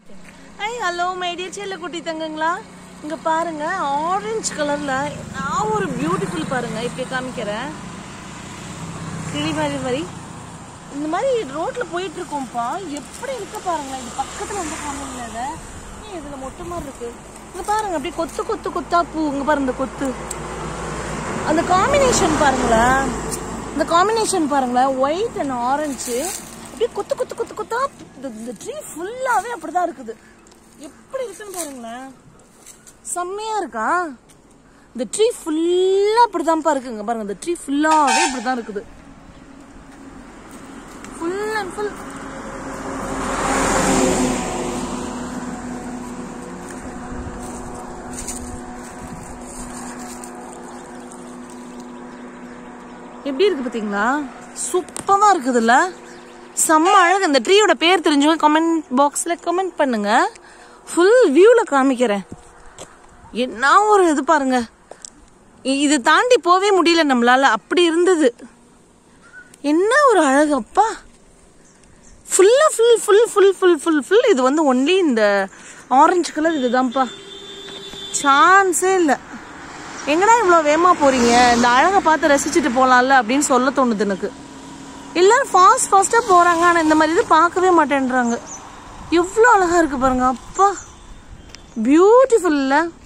Hi, hello, my dear செல்ல குட்டி தங்கங்களா. இங்க பாருங்க ஆரஞ்சு கலர்ல நான் ஒரு பியூட்டிஃபுல் பாருங்க இப்ப காமிக்கிறேன். கிளி மாதிரி இந்த மாதிரி ரோட்ல போயிட்டு இருக்கோம்ப்பா. எப்படி இருக்கு பாருங்க. இது பக்கத்துல வந்து காமிங்கல. இதுல மொட்டை மாதிரி இருக்கு. இங்க பாருங்க அப்படியே கொத்து கொத்து கொத்தா பூ. இங்க பாருங்க இந்த கொத்து. அந்த காம்பினேஷன் பாருங்களா. இந்த காம்பினேஷன் பாருங்களா. White and orange. அப்படியே கொத்து கொத்து கொத்து கொத்தா இந்த ட்ரீ ஃபுல்லாவே அப்படிதான் இருக்குது. எப்படி இருக்குன்னு பாருங்களேன். செம்மையா இருக்கா. இந்த ட்ரீ ஃபுல்லா அப்படிதான்ப்பா இருக்குங்க பாருங்க. இந்த ட்ரீ ஃபுல்லாவே இப்படிதான் இருக்குது. ஃபுல் அண்ட் ஃபுல் எப்படி இருக்கு பாத்தீங்களா. சூப்பரா இருக்குதுல்ல. செம்ம அழகு. இந்த ட்ரீயோட பேர் தெரிஞ்சவங்க கமெண்ட் பாக்ஸ்ல கமெண்ட் பண்ணுங்க. ஃபுல் வியூல காமிக்கிறேன். என்ன ஒரு இது பாருங்க. இது தாண்டி போவே முடியல நம்மளால. அப்படி இருந்தது. என்ன ஒரு அழகு அப்பா. ஃபுல்லா full full full full full full இது வந்து ஒன்லி இந்த ஆரஞ்சு கலர் இதுதான்ப்பா. சான்ஸே இல்லை. எங்கடா இவ்வளோ வேகமா போறீங்க. இந்த அழகை பார்த்து ரசிச்சுட்டு போலாம்ல அப்படின்னு சொல்ல தோணுது எனக்கு. எல்லாரும் ஃபாஸ்டா போறாங்க. ஆனா இந்த மாதிரி இது பார்க்கவே மாட்டேன்றாங்க. எவ்வளோ அழகா இருக்கு பாருங்க அப்பா. பியூட்டிஃபுல்ல.